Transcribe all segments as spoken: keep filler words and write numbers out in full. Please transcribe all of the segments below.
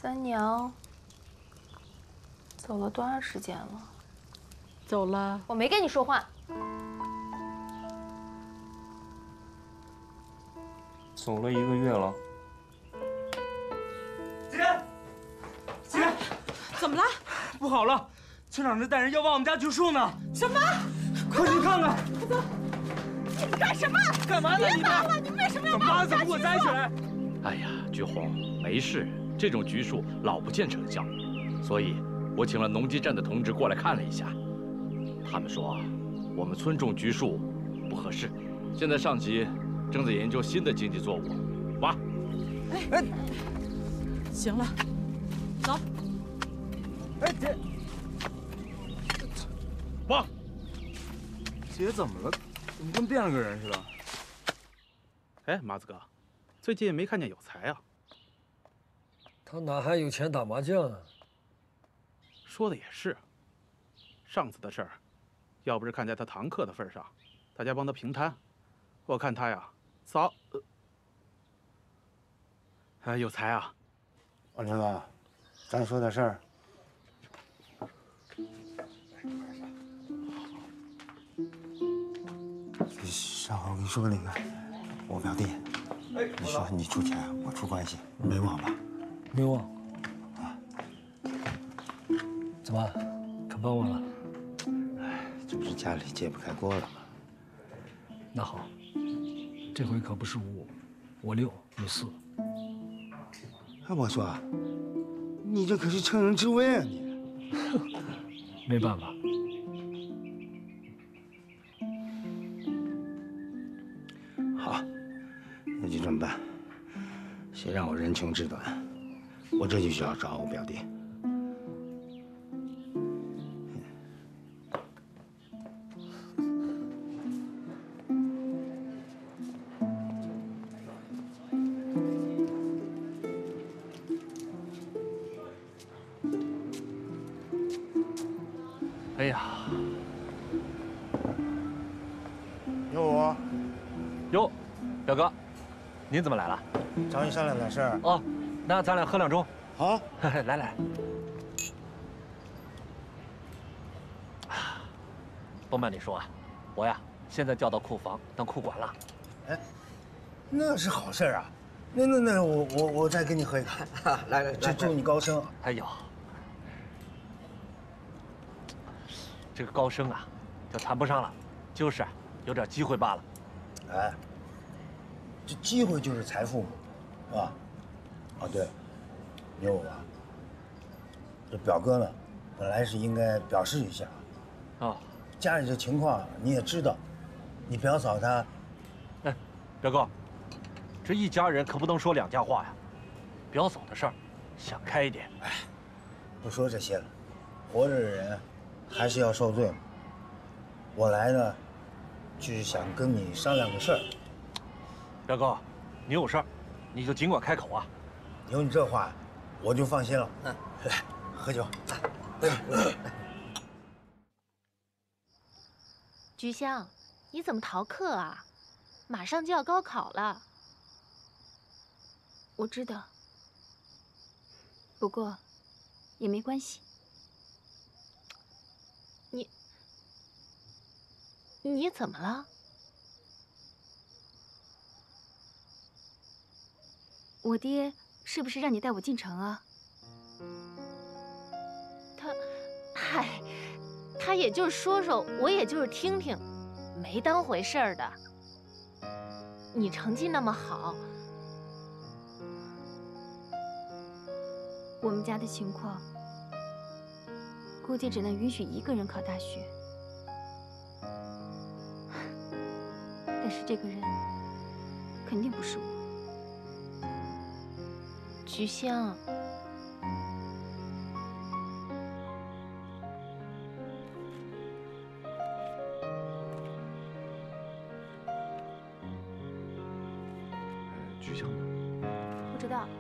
三娘走了多长时间了？ 走了。 我没跟你说话。 走了一个月了。 姐，姐， 怎么了？ 不好了，村长这带人要挖我们家橘树呢。 什么？ 快去看看！ 快走！你们干什么？ 干嘛呢？ 别挖了！你们为什么要挖我们家橘树？ 怎么给我摘起来！ 哎呀，菊红，没事，这种橘树老不见成效，所以我请了农机站的同志过来看了一下，他们说我们村种橘树不合适，现在上级正在研究新的经济作物，挖。 哎哎，行了，走。 哎，姐， 挖。 姐怎么了？怎么跟变了个人似的？ 哎，麻子哥，最近没看见有才啊？ 他哪还有钱打麻将啊？ 说的也是。上次的事儿，要不是看在他堂客的份上，大家帮他平摊，我看他呀，早……呃，哎，有才啊！ 王成哥，咱说点事儿。上回我跟你说那个，我表弟，你说你出钱，我出关系，没忘吧？ 没忘。啊？怎么，可帮我了？ 哎，这不是家里揭不开锅了吗？ 那好，这回可不是五，我六，你四。 哎，我说，你这可是乘人之危啊你！ 没办法。 好，那就这么办。先让我人穷志短，我这就去找找我表弟。 哎呀， 有我， 哟，表哥，您怎么来了？ 找你商量点事儿。 哦，那咱俩喝两盅。 好， 来来。不瞒你说啊，我呀现在调到库房当库管了。 哎，那是好事儿啊。那那那我我我再跟你喝一个。来来，祝祝你高升。 哎呦，这个高升啊，就谈不上了，就是有点机会罢了。 哎，这机会就是财富嘛，是吧？哦，对，牛五啊，这表哥呢，本来是应该表示一下。 哦， 家里这情况你也知道，你表嫂她…… 哎，表哥，这一家人可不能说两家话呀。表嫂的事儿，想开一点。 哎，不说这些了，活着的人还是要受罪嘛。我来呢，就是想跟你商量个事儿。 表哥，你有事儿，你就尽管开口啊。 有你这话，我就放心了。嗯，来，喝酒。 菊香，你怎么逃课啊？马上就要高考了。 我知道，不过也没关系。 你你怎么了？ 我爹是不是让你带我进城啊？ 他，嗨，他也就是说说，我也就是听听，没当回事儿的。你成绩那么好， 我们家的情况，估计只能允许一个人考大学。但是这个人肯定不是我。 菊香， 菊香呢？ 不知道。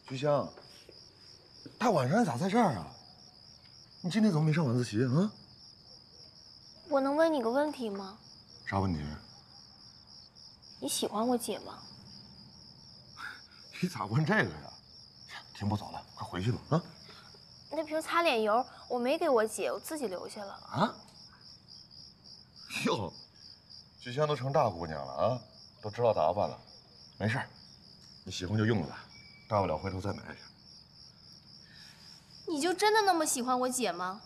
菊香，大晚上咋在这儿啊？你今天怎么没上晚自习啊？ 我能问你个问题吗？ 啥问题？ 你喜欢我姐吗？ 你咋问这个呀？天不早了，快回去吧啊！ 那瓶擦脸油我没给我姐，我自己留下了。 啊？哟，菊香都成大姑娘了啊，都知道打扮了。没事，你喜欢就用了吧，大不了回头再买去。 你就真的那么喜欢我姐吗？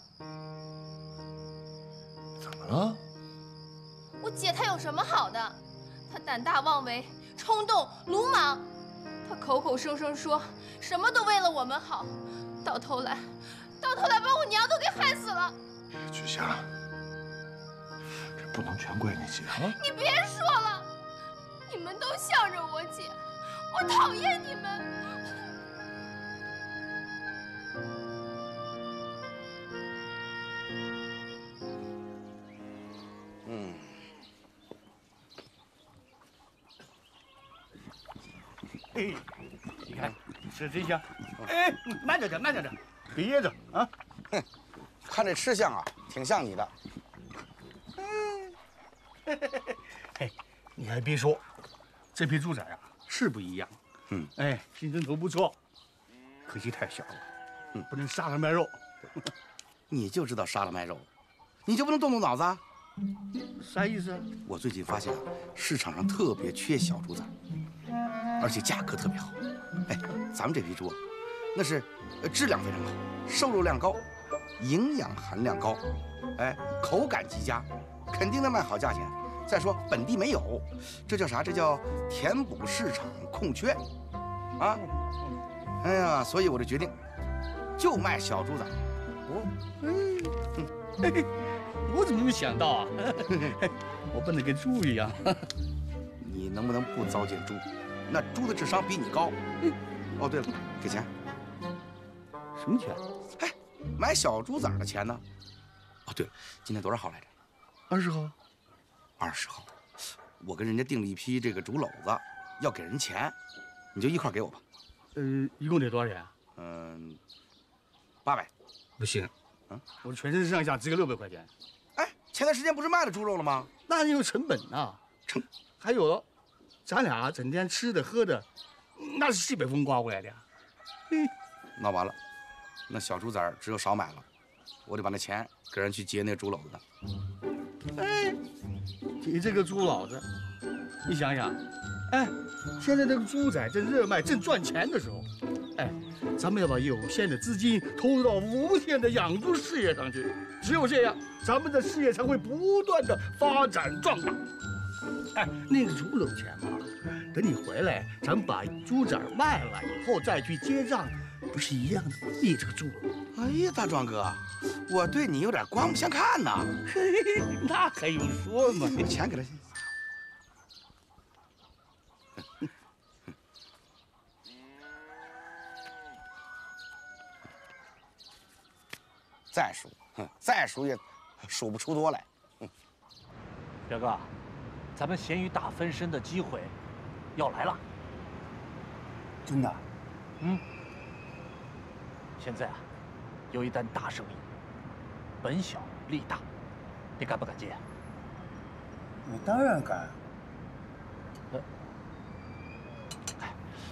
怎么了？ 我姐她有什么好的？她胆大妄为、冲动、鲁莽。她口口声声说什么都为了我们好，到头来，到头来把我娘都给害死了。 菊香，这不能全怪你姐啊！ 你别说了，你们都向着我姐，我讨厌你们。 嗯。 嘿，你看，吃这些，哎，慢着点，慢着点，别噎着啊！ 哼，看这吃相啊，挺像你的。 嗯，嘿，你还别说，这批猪仔啊是不一样。 嗯， 哎，竞争头不错，可惜太小了，嗯，不能杀了卖肉。 你就知道杀了卖肉，你就不能动动脑子啊？ 啥意思？ 我最近发现啊，市场上特别缺小猪仔，而且价格特别好。哎，咱们这批猪，那是呃质量非常好，瘦肉量高，营养含量高，哎，口感极佳，肯定能卖好价钱。再说本地没有，这叫啥？这叫填补市场空缺，啊！哎呀，所以我就决定，就卖小猪仔。 哦，嗯，嘿嘿，我怎么没想到啊？我笨得跟猪一样。 你能不能不糟践猪？那猪的智商比你高。哦，对了，给钱。 什么钱？ 哎，买小猪崽的钱呢？哦，对了，今天多少号来着？ 二十号。 二十号，我跟人家订了一批这个竹篓子，要给人钱，你就一块给我吧。 呃，一共得多少钱？ 嗯，八百。 不行，啊，我全身上下只有六百块钱。 哎，前段时间不是卖了猪肉了吗？ 那有成本呐， 成， 还有，咱俩整天吃的喝的，那是西北风刮过来的呀。 嘿，那完了，那小猪崽只有少买了，我得把那钱给人去结那猪篓子。 哎，你这个猪脑子，你想想，哎，现在这个猪仔正热卖、正赚钱的时候，哎，咱们要把有限的资金投入到无限的养猪事业上去，只有这样，咱们的事业才会不断的发展壮大。哎，那个猪篓钱嘛，等你回来，咱们把猪崽卖了以后再去结账，不是一样的？你这个猪篓。 哎呀，大壮哥，我对你有点刮目相看呐。 嘿，那还用说吗？ 把钱给他。再数，再数也数不出多来。 表哥，咱们咸鱼大翻身的机会要来了。 真的？ 嗯。现在啊。有一单大生意，本小利大，你敢不敢接？ 我当然敢。 呃，哎，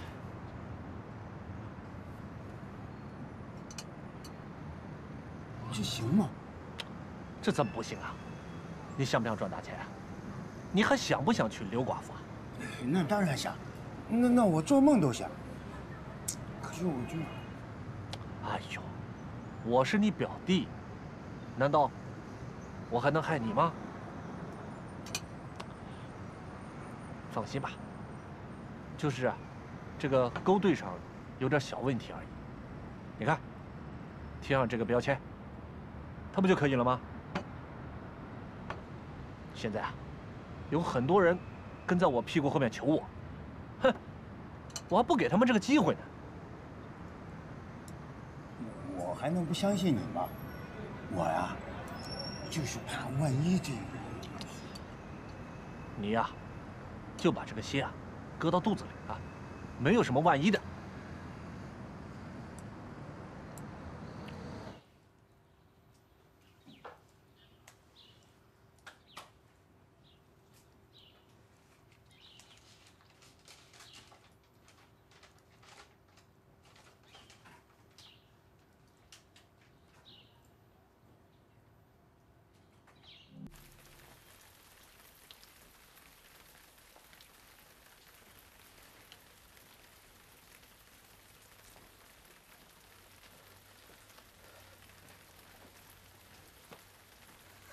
这行吗？ 这怎么不行啊？你想不想赚大钱啊？你还想不想娶刘寡妇啊？ 那当然想，那那我做梦都想。可是我就…… 哎呦！我是你表弟，难道我还能害你吗？放心吧，就是啊，这个勾兑上有点小问题而已。你看，贴上这个标签，它不就可以了吗？现在啊，有很多人跟在我屁股后面求我，哼，我还不给他们这个机会呢。 我还能不相信你吗？我呀，就是怕万一这…… 你呀，就把这个心啊，搁到肚子里啊，没有什么万一的。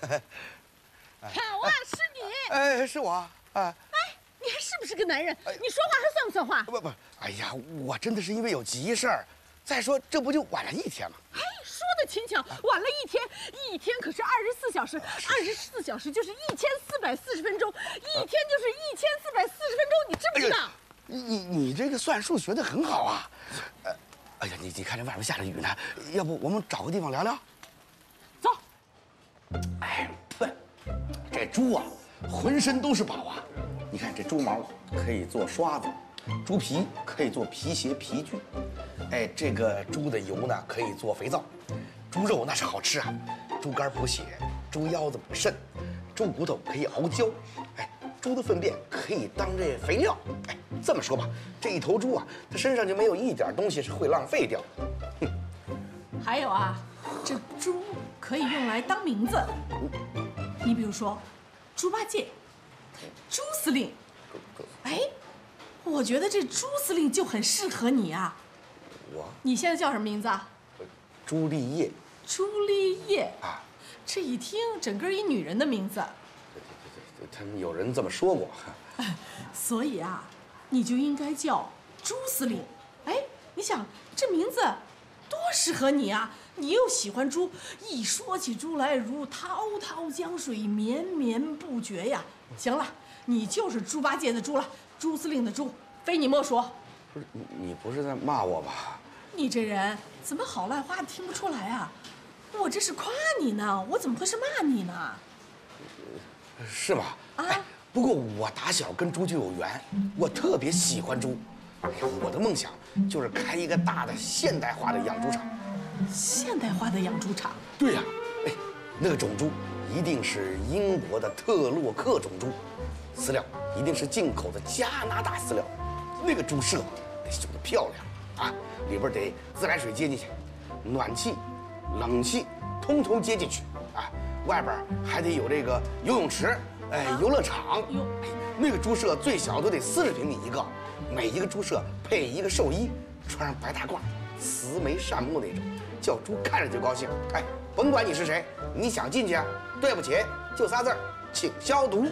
好啊，是你。 哎，是我啊。哎， 你还是不是个男人？你说话还算不算话？ 不不，哎呀，我真的是因为有急事儿。再说，这不就晚了一天吗？ 哎，说的轻巧，晚了一天，一天可是二十四小时，二十四小时就是一千四百四十分钟，一天就是一千四百四十分钟，你知不知道？ 你你你这个算数学得很好啊。呃，哎呀，你你看这外面下着雨呢，要不我们找个地方聊聊？ 走。 哎，对，这猪啊，浑身都是宝啊！你看这猪毛可以做刷子，猪皮可以做皮鞋、皮具。哎，这个猪的油呢可以做肥皂，猪肉那是好吃啊，猪肝补血，猪腰子补肾，猪骨头可以熬胶，哎，猪的粪便可以当这肥料。哎，这么说吧，这一头猪啊，它身上就没有一点东西是会浪费掉的。 还有啊，这猪可以用来当名字，你比如说，猪八戒、猪司令。哎，我觉得这猪司令就很适合你啊。 我， 你现在叫什么名字啊？ 朱丽叶。 朱丽叶啊， 这一听整个一女人的名字。 对对对，他们有人这么说过。 所以啊，你就应该叫朱司令。哎，你想这名字多适合你啊！你又喜欢猪，一说起猪来如滔滔江水，绵绵不绝呀。行了，你就是猪八戒的猪了，朱司令的猪，非你莫属。 不是你，你不是在骂我吧？ 你这人怎么好赖话听不出来啊？我这是夸你呢，我怎么会是骂你呢？ 是吗？啊！哎，不过我打小跟猪就有缘，我特别喜欢猪。我的梦想就是开一个大的现代化的养猪场。 现代化的养猪场？ 对呀，哎，那个种猪一定是英国的特洛克种猪，饲料一定是进口的加拿大饲料，那个猪舍得修得漂亮啊，里边得自来水接进去，暖气、冷气通通接进去啊，外边还得有这个游泳池，哎，游乐场。哎，那个猪舍最小都得四十平米一个，每一个猪舍配一个兽医，穿上白大褂，慈眉善目那种，叫猪看着就高兴。哎，甭管你是谁，你想进去，对不起，就仨字儿，请消毒。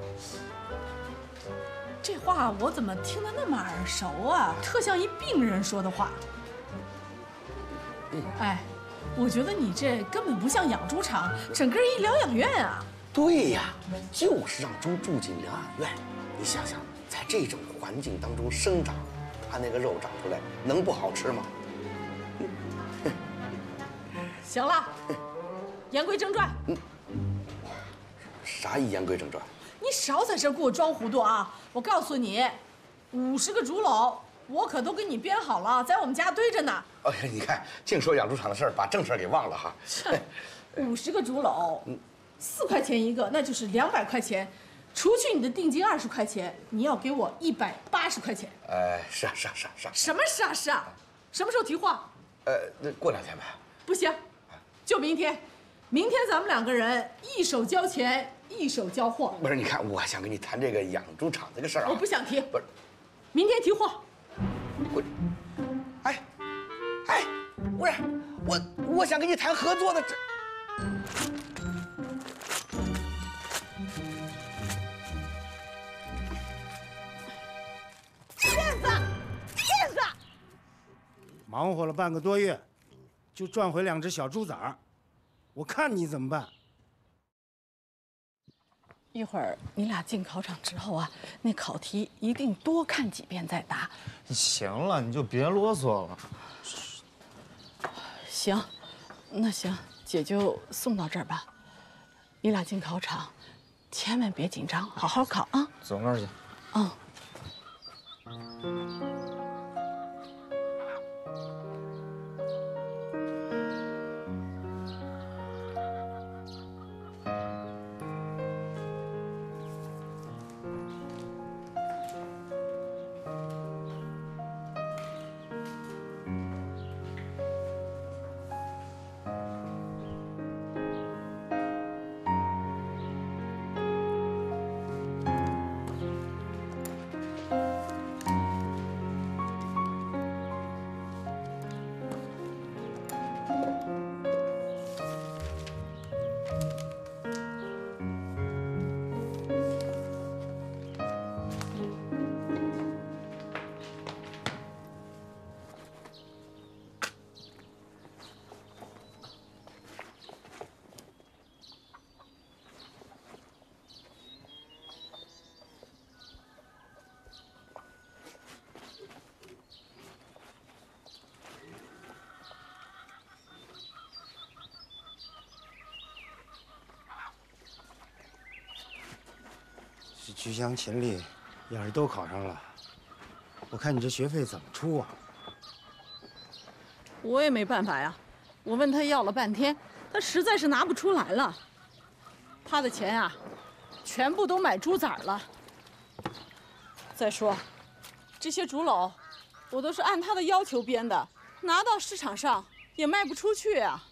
这话我怎么听得那么耳熟啊？特像一病人说的话。哎，我觉得你这根本不像养猪场，整个一疗养院啊！ 对呀，就是让猪住进疗养院。你想想，在这种环境当中生长，它那个肉长出来能不好吃吗？ 行了，言归正传。 嗯，啥一言归正传？ 你少在这给我装糊涂啊！我告诉你，五十个猪篓我可都给你编好了，在我们家堆着呢。 哎呀，你看，净说养猪场的事儿，把正事儿给忘了哈。 五十个猪篓，四块钱一个，那就是两百块钱，除去你的定金二十块钱，你要给我一百八十块钱。 哎，是啊，是啊，是啊，是啊。 什么是啊是啊？什么时候提货？ 呃，那过两天吧。 不行，就明天。明天咱们两个人一手交钱，一手交货。 不是，你看，我想跟你谈这个养猪场这个事儿啊。 我不想提。 不是， 明天提货。 我，哎，哎，不是，我我想跟你谈合作的这。 骗子，骗子！ 忙活了半个多月，就赚回两只小猪崽儿，我看你怎么办？ 一会儿你俩进考场之后啊，那考题一定多看几遍再答。 行了，你就别啰嗦了。 行，那行，姐就送到这儿吧。你俩进考场，千万别紧张，好好考啊。 走那儿去。 嗯。 这菊香、秦丽要是都考上了，我看你这学费怎么出啊？ 我也没办法呀，我问他要了半天，他实在是拿不出来了。他的钱啊，全部都买猪崽了。再说，这些竹篓，我都是按他的要求编的，拿到市场上也卖不出去啊。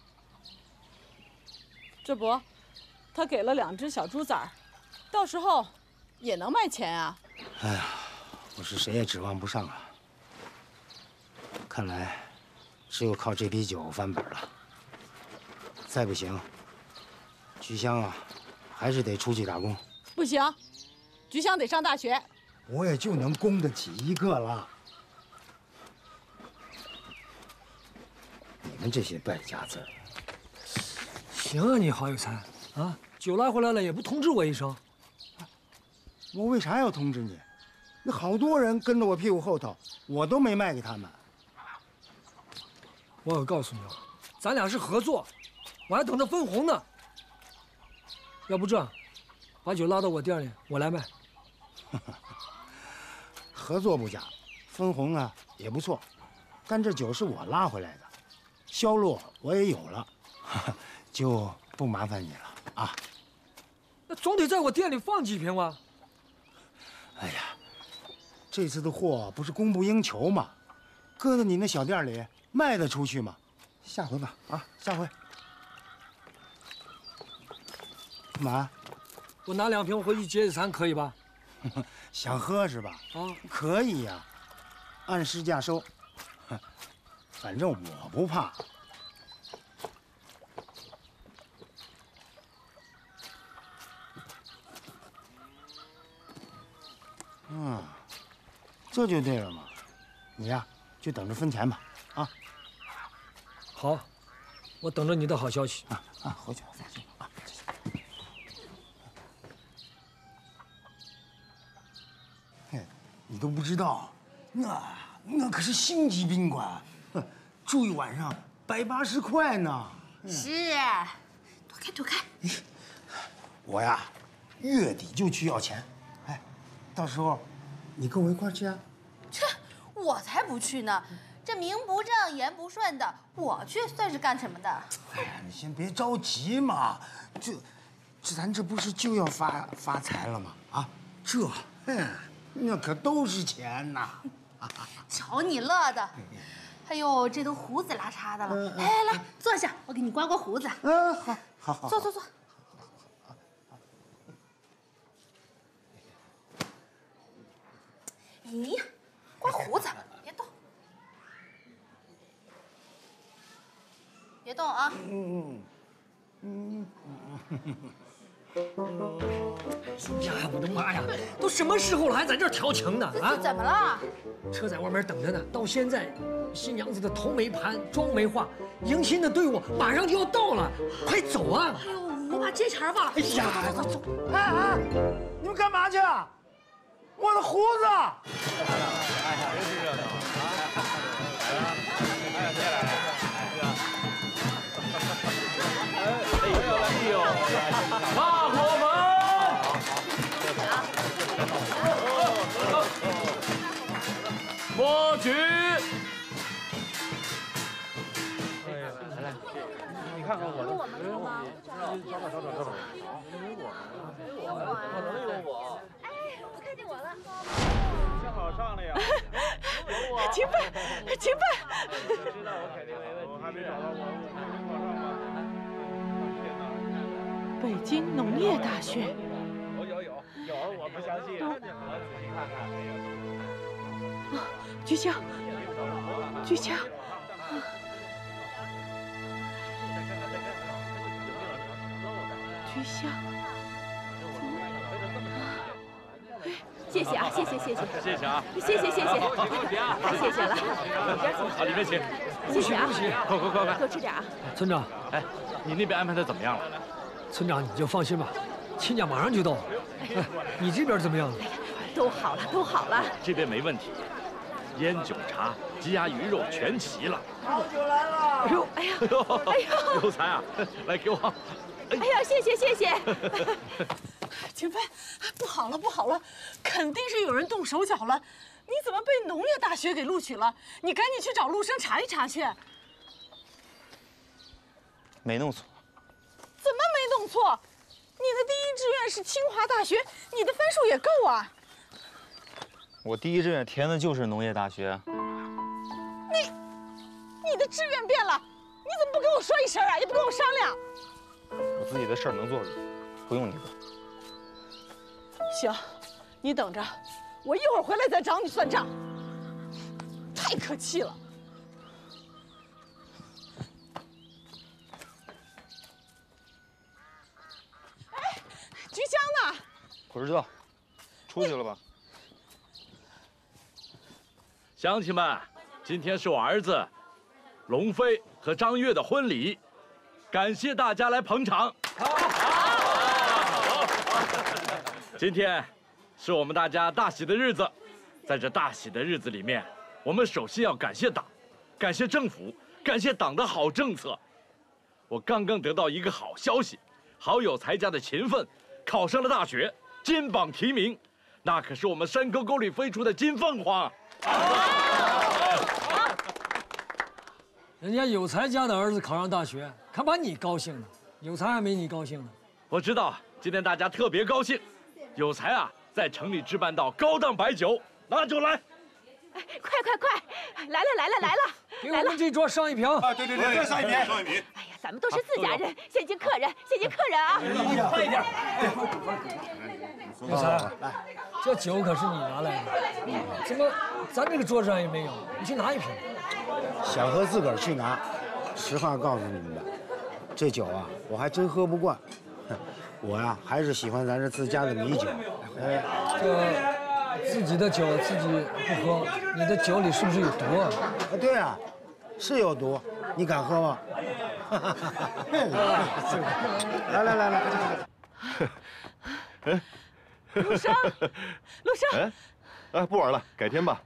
这不，他给了两只小猪崽儿，到时候也能卖钱啊。 哎呀，我是谁也指望不上啊。看来只有靠这批酒翻本了。再不行，菊香啊，还是得出去打工。 不行，菊香得上大学。 我也就能供得起一个了。你们这些败家子儿！ 行啊，你郝有才啊，酒拉回来了也不通知我一声。 我为啥要通知你？那好多人跟着我屁股后头，我都没卖给他们。 我可告诉你啊，咱俩是合作，我还等着分红呢。要不这样，把酒拉到我店里，我来卖。 合作不假，分红呢也不错，但这酒是我拉回来的，销路我也有了，就不麻烦你了啊。 那总得在我店里放几瓶吧？ 哎呀，这次的货不是供不应求吗？搁在你那小店里卖得出去吗？下回吧，啊，下回。干嘛？ 我拿两瓶回去解解馋，可以吧？ 想喝是吧？ 啊， 可以呀，按市价收。反正我不怕。嗯，这就对了嘛。你呀，就等着分钱吧。啊。 好，我等着你的好消息。 啊啊，回去放心啊。嘿，你都不知道，那那可是星级宾馆，住一晚上百八十块呢。 是，躲开躲开。 我呀，月底就去要钱，哎，到时候你跟我一块儿去啊？ 切，我才不去呢！这名不正言不顺的，我去算是干什么的？ 哎呀，你先别着急嘛，这这咱这不是就要发发财了吗？啊，这，哼，那可都是钱呐！ 瞧你乐的，哎呦，这都胡子拉碴的了。来来来，坐下，我给你刮刮胡子。 嗯，好，好，好， 坐坐坐。哎呀，刮胡子，别动，别动啊！ 嗯嗯嗯。 呀，我的妈呀！都什么时候了，还在这儿调情呢？啊？ 怎么了？ 车在外面等着呢。到现在，新娘子的头没盘，妆没化，迎亲的队伍马上就要到了，快走啊！ 哎呦，我把接茬忘了。 哎呀， 走走走！ 哎哎，你们干嘛去？我的胡子！ 哎呀，真是热闹啊！来了，哎呀，接下来，哎呦，大伙们，默许。哎呀，来来，你看看我的，有我，找找找找找找，有我，有我，可能有我。哎，我看见我了。正好上来呀，有我。 请办，请办。 知道我肯定没问题。我还没找到我，我考上吗？ 北京农业大学。 有有有有，我不相信，我仔细看看。 啊，菊香，菊香。菊香。 谢谢啊，谢谢谢谢， 谢谢啊， 谢谢谢谢，太谢谢了， 好，里面请。 谢谢啊， 快快快快， 多吃点啊。 村长， 哎，你那边安排的怎么样了？ 村长你就放心吧，亲家马上就到。哎，你这边怎么样了？ 都好了，都好了。 这边没问题，烟酒茶、鸡鸭鱼肉全齐了。 好酒来了！ 哎呦，哎呀，哎呦， 有才啊，来给我。 哎呀，谢谢谢谢。 秦飞，不好了，不好了，肯定是有人动手脚了。你怎么被农业大学给录取了？你赶紧去找陆生查一查去。 没弄错。 怎么没弄错？你的第一志愿是清华大学，你的分数也够啊。 我第一志愿填的就是农业大学。 你，你的志愿变了，你怎么不跟我说一声啊？也不跟我商量。 我自己的事儿能做主，不用你管。 行，你等着，我一会儿回来再找你算账。太可气了！哎，菊香呢？ 不知道，出去了吧？ 乡亲们，今天是我儿子龙飞和张悦的婚礼，感谢大家来捧场。今天是我们大家大喜的日子，在这大喜的日子里面，我们首先要感谢党，感谢政府，感谢党的好政策。我刚刚得到一个好消息，好有才家的勤奋考上了大学，金榜题名，那可是我们山沟沟里飞出的金凤凰。 人家有才家的儿子考上大学，可把你高兴的，有才还没你高兴呢。 我知道今天大家特别高兴，有才啊，在城里置办到高档白酒，拿酒来。 哎，快快快，来了来了来了！ 给我们这桌上一瓶。 啊，对对对，再上一瓶，上一瓶。 哎呀，咱们都是自家人，先敬客人，先敬客人啊！ 快一点！有才，来，这酒可是你拿来的，怎么咱这个桌子上也没有？你去拿一瓶。 想喝自个儿去拿。实话告诉你们吧，这酒啊，我还真喝不惯。我呀、啊，还是喜欢咱这自家的米酒。哎， 这自己的酒自己不喝，你的酒里是不是有毒啊？ 啊，对啊，是有毒。你敢喝吗？来来来来。 哎， 陆生，陆生， 哎，哎，不玩了，改天吧。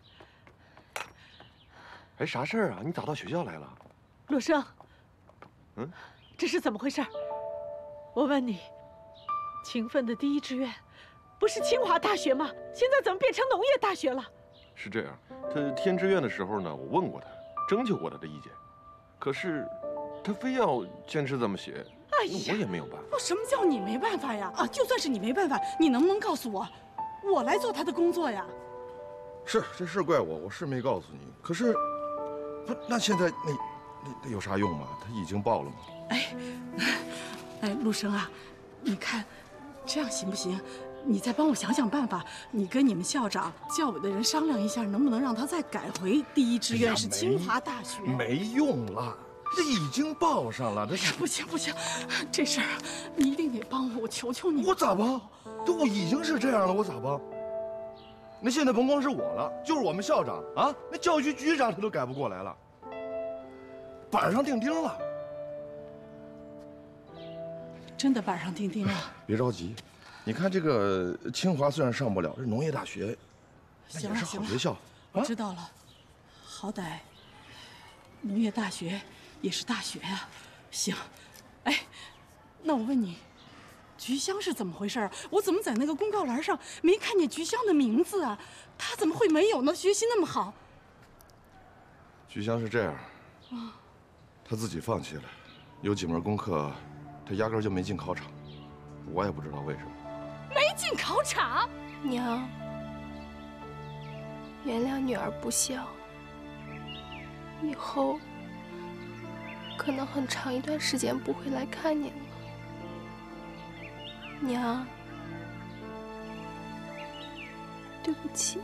哎，啥事儿啊？你咋到学校来了？ 陆生， 嗯， 这是怎么回事？我问你，勤奋的第一志愿不是清华大学吗？现在怎么变成农业大学了？ 是这样，他填志愿的时候呢，我问过他，征求过他的意见，可是他非要坚持这么写， 哎呀， 我也没有办法。 我什么叫你没办法呀？啊，就算是你没办法，你能不能告诉我，我来做他的工作呀？ 是，这事怪我，我是没告诉你。可是，不，那现在那那那有啥用吗？他已经报了吗？ 哎，哎，陆生啊，你看，这样行不行？你再帮我想想办法，你跟你们校长、教委的人商量一下，能不能让他再改回第一志愿是清华大学？ 没用了，这已经报上了，这是不行不行，这事儿你一定得帮我，我求求你。 我咋帮？这我已经是这样了，我咋帮？那现在甭光是我了，就是我们校长啊，那教育局局长他都改不过来了，板上钉钉了。 真的板上钉钉了。 别着急，你看这个清华虽然上不了，这农业大学那也是好学校。 我知道了，好歹农业大学也是大学啊。行，哎，那我问你，菊香是怎么回事啊？我怎么在那个公告栏上没看见菊香的名字啊？她怎么会没有呢？学习那么好。 菊香是这样， 啊， 她自己放弃了，有几门功课，她压根就没进考场，我也不知道为什么。 没进考场？ 娘，原谅女儿不孝，以后可能很长一段时间不会来看您了。娘，对不起。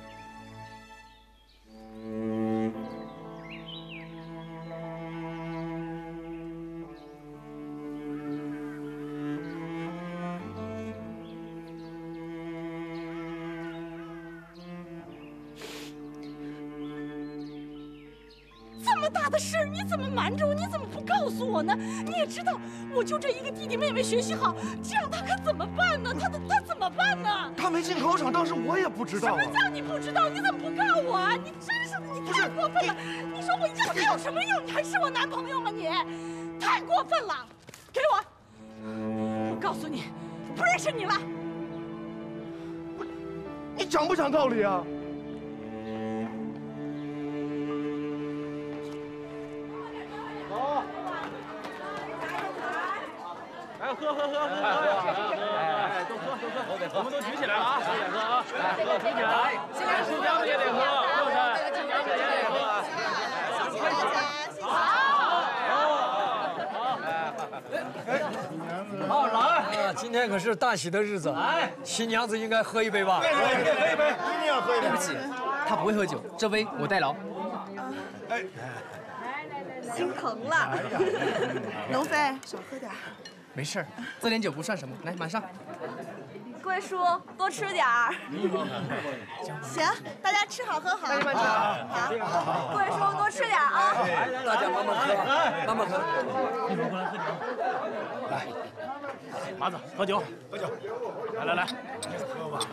这么大的事，你怎么瞒着我？你怎么不告诉我呢？你也知道，我就这一个弟弟妹妹学习好，这样他可怎么办呢？他他怎么办呢？ 他没进考场，当时我也不知道啊。 什么叫你不知道？你怎么不告我啊？你真是的，你太过分了！你说我要他有什么用？你还是我男朋友吗？你太过分了！给我！我告诉你，不认识你了。 你讲不讲道理啊？ 走。来，喝喝喝喝喝！哎，都喝都喝，都得喝。我们都举起来了啊，都得喝啊！来，喝举起来。新娘子也得喝，是不是？新娘子也得喝。开始。好，好，来！ 今天可是大喜的日子，来，新娘子应该喝一杯吧？ 对对对，喝一杯，一定要喝一杯。 对不起，他不会喝酒，这杯我代劳。 哎， 心疼了。龙飞，少喝点。 没事儿，这点酒不算什么。来，马上。 贵叔，多吃点儿。行，大家吃好喝好。 慢慢吃。 好。贵叔多吃点啊。 大家慢慢喝，慢慢喝。 一会儿过来喝酒。来，麻子喝酒，喝酒。来来来，喝吧。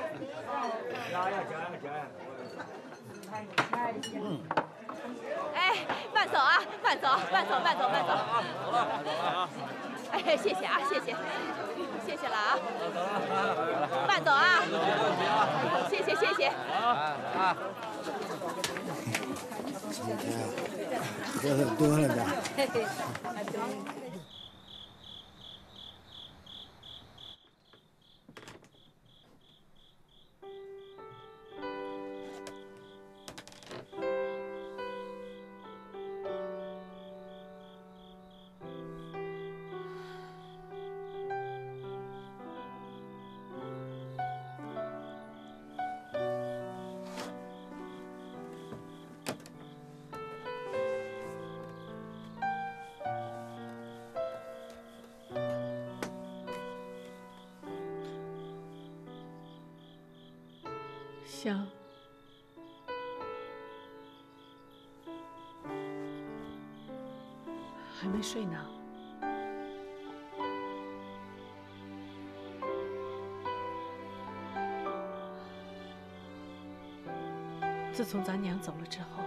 嗯。哎，慢走啊，慢走，慢走，慢走，慢走。 走了，走了啊。 哎，谢谢啊，谢谢，谢谢了啊。慢走啊。谢谢谢谢。 啊啊。今天喝的多了点。 香，还没睡呢。自从咱娘走了之后，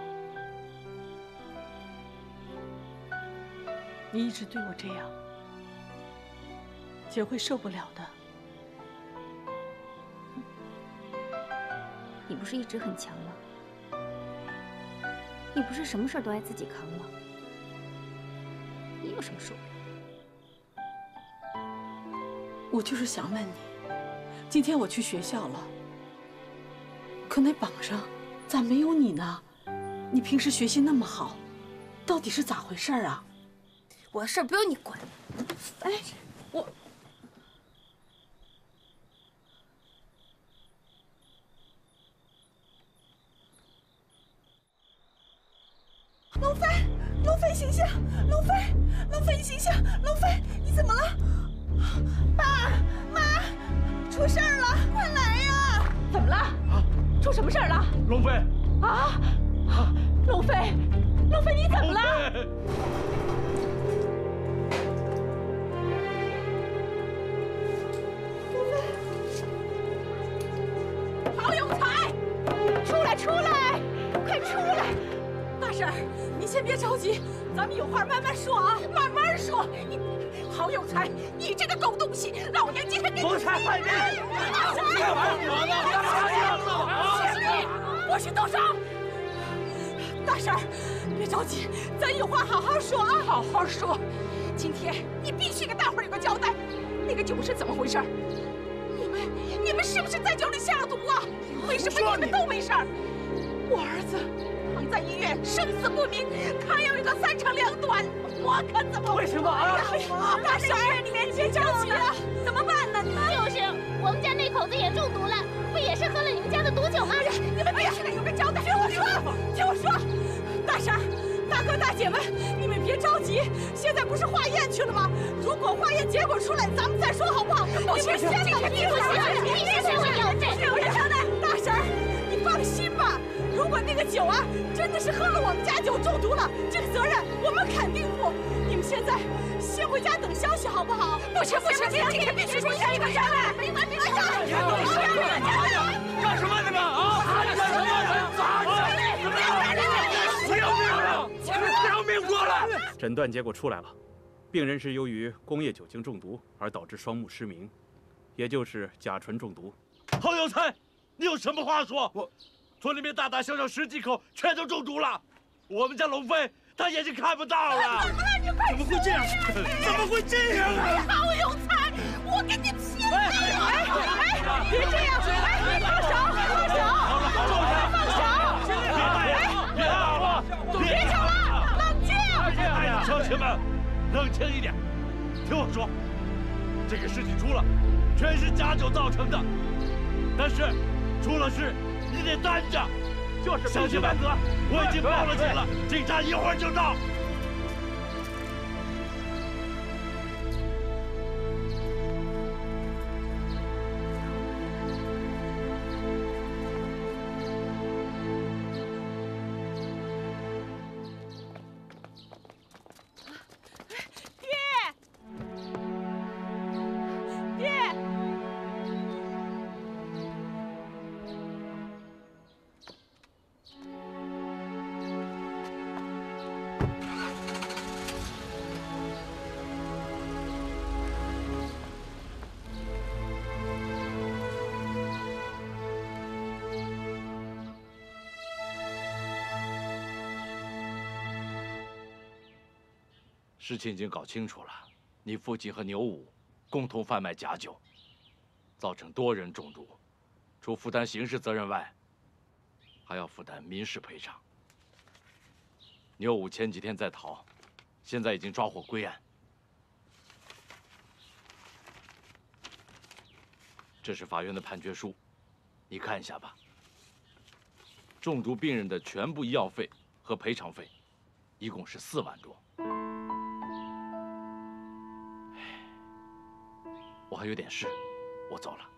你一直对我这样，姐会受不了的。 你不是一直很强吗？你不是什么事都爱自己扛吗？你有什么受不了？ 我就是想问你，今天我去学校了，可那榜上咋没有你呢？你平时学习那么好，到底是咋回事啊？ 我的事不用你管。 哎，我。 龙飞，龙飞，醒醒！龙飞，龙飞，你醒醒！龙飞，你怎么了？爸妈，出事儿了，快来呀！ 怎么了？啊，出什么事儿了？ 龙飞。 啊！龙飞，龙飞，你怎么了？郝永才，出来，出来，快出来！大婶儿，你先别着急，咱们有话慢慢说啊，慢慢说。你，郝有才，你这个狗东西，老娘今天给你不才坏命！ 大婶儿，不许动手！大婶儿，别着急，咱有话好好说啊，好好说。今天你必须给大伙儿有个交代，那个酒是怎么回事？你们，你们是不是在酒里下了毒啊？为什么你们都没事儿？我儿子。在医院生死不明，他要有个三长两短，我可怎么？ 为什么啊？ 大婶儿，你别别着急啊，怎么办呢？ 就是我们家那口子也中毒了，不也是喝了你们家的毒酒吗？ 你们必须得有个交代。听我说，听我说，大婶儿、大哥、大姐们，你们别着急，现在不是化验去了吗？如果化验结果出来，咱们再说好不好？不行，先把你不行， 你先我有这有人交代。大婶儿，你放心吧。如果那个酒啊，真的是喝了我们家酒中毒了，这个责任我们肯定负。你们现在先回家等消息好不好？不行不行，今天必须出现一个人来！别别别！ 干什么你们啊？干什么呢？咋的？不要命了！不要命过来！ 诊断结果出来了，病人是由于工业酒精中毒而导致双目失明，也就是甲醇中毒。 郝有才， 你有什么话说？ 我， 村里面大大小小十几口全都中毒了，我们家龙飞他眼睛看不到了。 怎么会这样？怎么会这样啊？ 郝永才，我给你拼了！哎哎，别这样！哎，放手，放手！放手！ 别打呀！别打了！ 别吵了，冷静！ 哎呀，乡亲们，冷静一点，听我说，这个事情出了，全是假酒造成的，但是出了事你得担着。就是乡亲们，我已经报了警了，警察一会儿就到。事情已经搞清楚了，你父亲和牛武共同贩卖假酒，造成多人中毒，除负担刑事责任外，还要负担民事赔偿。牛武前几天在逃，现在已经抓获归案。这是法院的判决书，你看一下吧。中毒病人的全部医药费和赔偿费，一共是四万多。我还有点事，我走了。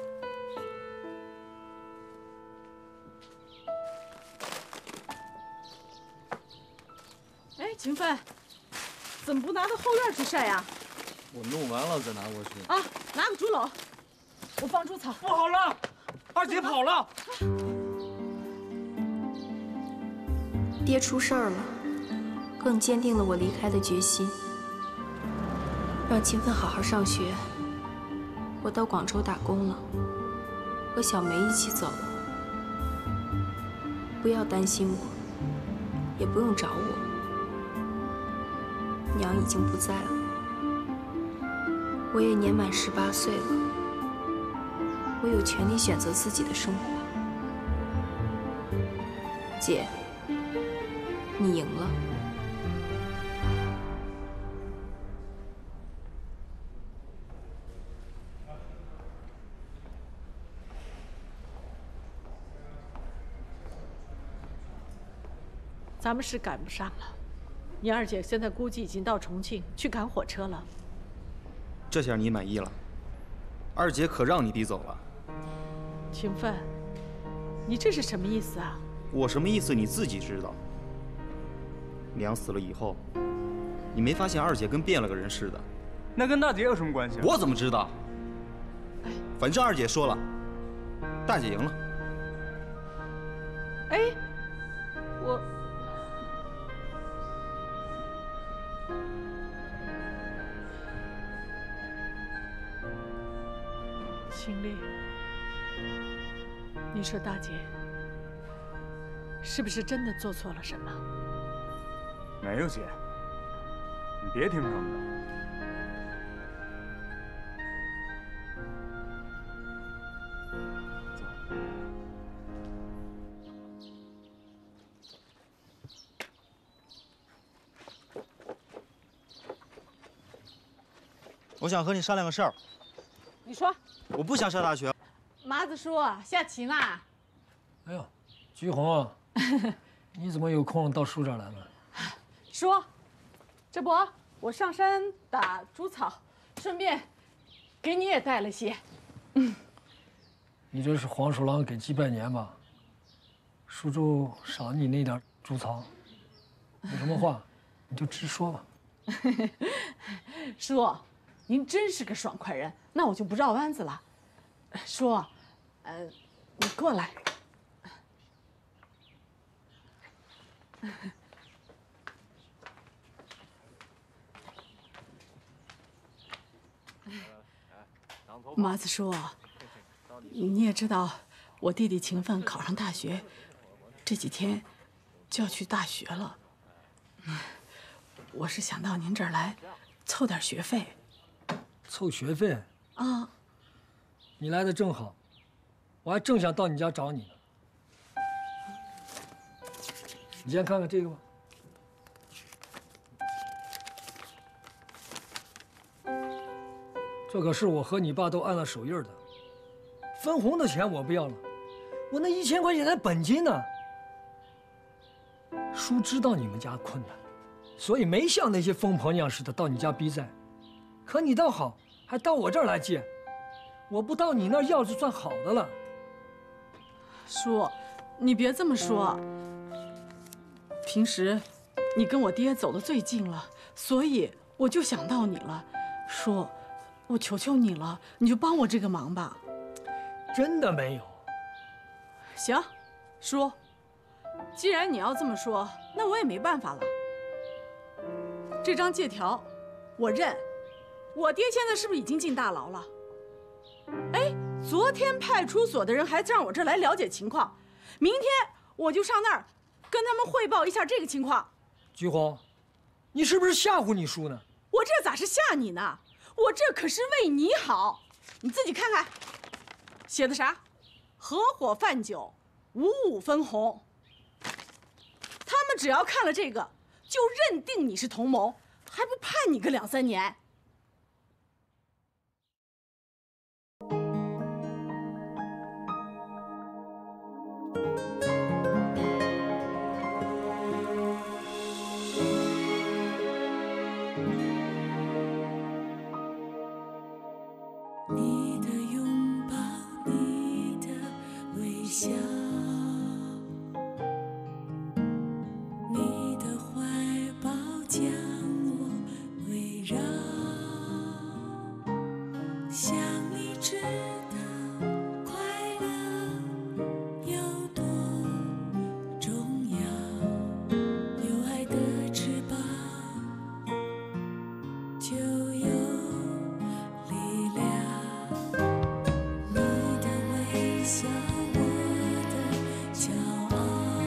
哎，秦奋，怎么不拿到后院去晒呀？ 我弄完了再拿过去。 啊，拿个竹篓，我放猪草。 不好了，二姐跑了。 爹出事儿了，更坚定了我离开的决心。让秦奋好好上学。我到广州打工了，和小梅一起走了。不要担心我，也不用找我。娘已经不在了，我也年满十八岁了，我有权利选择自己的生活。姐，你赢了。 咱们是赶不上了，你二姐现在估计已经到重庆去赶火车了。 这下你满意了？二姐可让你逼走了。 秦奋，你这是什么意思啊？ 我什么意思你自己知道。娘死了以后，你没发现二姐跟变了个人似的？ 那跟大姐有什么关系？ 我怎么知道？反正二姐说了，大姐赢了。 哎，我。秦丽，你说大姐是不是真的做错了什么？ 没有姐，你别听他们的。 我想和你商量个事儿。 你说。 我不想上大学。 麻子叔下棋啦。 哎呦，菊红啊，你怎么有空到叔这儿来了？ 叔，这不我上山打猪草，顺便给你也带了些。嗯。 你这是黄鼠狼给鸡拜年吧？叔叔赏你那点猪草，有什么话你就直说吧。 叔，您真是个爽快人，那我就不绕弯子了。叔，呃，你过来。麻子叔，你也知道， 我弟弟勤奋考上大学，这几天就要去大学了。我是想到您这儿来，凑点学费。 凑学费？ 啊， 你来的正好，我还正想到你家找你呢。你先看看这个吧。这可是我和你爸都按了手印的。分红的钱我不要了，我那一千块钱才本金呢。叔知道你们家困难，所以没像那些疯婆娘似的到你家逼债。可你倒好，还到我这儿来借，我不到你那儿要就算好的了。 叔，你别这么说。平时你跟我爹走得最近了，所以我就想到你了。叔，我求求你了，你就帮我这个忙吧。 真的没有。 行，叔，既然你要这么说，那我也没办法了。这张借条，我认。我爹现在是不是已经进大牢了？哎，昨天派出所的人还让我这儿来了解情况，明天我就上那儿跟他们汇报一下这个情况。 菊红，你是不是吓唬你叔呢？ 我这咋是吓你呢？我这可是为你好，你自己看看，写的啥？合伙贩酒，五五分红。他们只要看了这个，就认定你是同谋，还不判你个两三年？ 你的拥抱，你的微笑，你的怀抱将我围绕，想你知道快乐有多重要，有爱的翅膀就有力量。笑我的骄傲，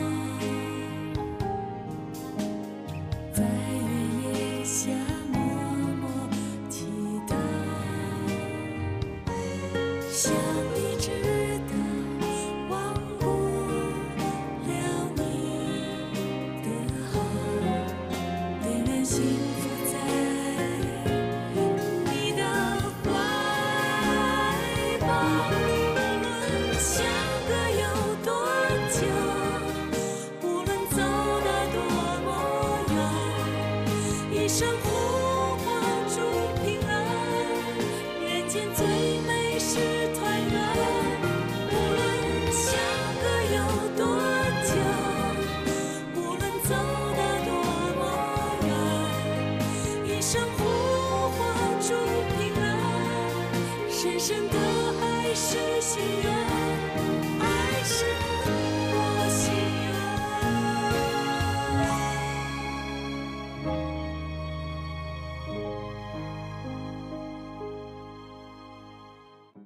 在原野下默默祈祷，想你知道忘不了你的好，点燃幸福在你的怀抱。相隔有多久，无论走得多么远，一生呼唤出平安，人间最美是团圆。无论相隔有多久，无论走得多么远，一生呼唤出平安，深深的爱是心愿。